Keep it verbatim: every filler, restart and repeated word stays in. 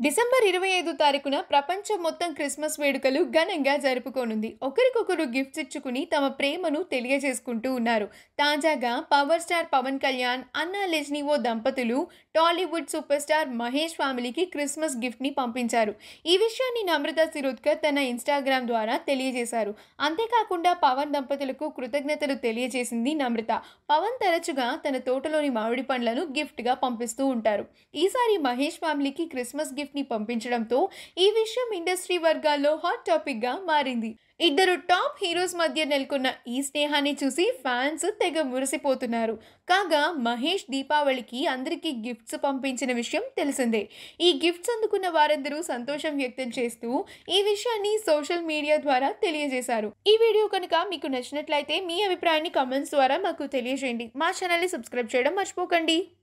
December ఇరవై ఐదు తారీఖున ప్రపంచం మొత్తం క్రిస్మస్ వేడుకలు ఘనంగా జరుపుకోనుంది. ఒకరికొకరు గిఫ్ట్స్ ఇచ్చుకుని తమ ప్రేమను తెలియజేసుకుంటూ ఉన్నారు. తాజాగా పవర్ స్టార్ పవన్ కళ్యాణ్, అన్నా లెజ్నివో దంపతులు టాలీవుడ్ సూపర్ స్టార్ మహేష్ ఫ్యామిలీకి క్రిస్మస్ గిఫ్ట్ ని పంపించారు. ఈ విషయాన్ని నమ్రత శిరోద్కర్ తన ఇన్స్టాగ్రామ్ ద్వారా తెలియజేశారు. అంతేకాకుండా పవన్ దంపతులకు కృతజ్ఞతలు తెలియజేసింది నమ్రత. పవన్ తరచుగా తన తోటలోని మామిడి పండ్లను గిఫ్ట్ గా పంపిస్తూ ఉంటారు. ఈసారి మహేష్ ఫ్యామిలీకి క్రిస్మస్ గిఫ్ట్ ని పంపించడంతో ఈ విషయం ఇండస్ట్రీ వర్గాల్లో హాట్ టాపిక్ గా మారింది. ఇద్దరు టాప్ హీరోస్ మధ్య నెలకొన్న ఈ స్నేహాన్ని చూసి ఫ్యాన్స్ తెగ మురిసిపోతున్నారు. కాగా మహేష్ దీపావళికి అందరికీ గిఫ్ట్స్ పంపించిన విషయం తెలిసిందే. ఈ గిఫ్ట్స్ అందుకున్న వారందరూ సంతోషం వ్యక్తం చేస్తూ ఈ విషయాన్ని సోషల్ మీడియా ద్వారా తెలియజేశారు. ఈ వీడియో కనుక మీకు నచ్చినట్లయితే మీ అభిప్రాయాన్ని కామెంట్స్ ద్వారా మాకు తెలియజేయండి. మా ఛానల్ ని సబ్స్క్రైబ్ చేయడం మర్చిపోకండి.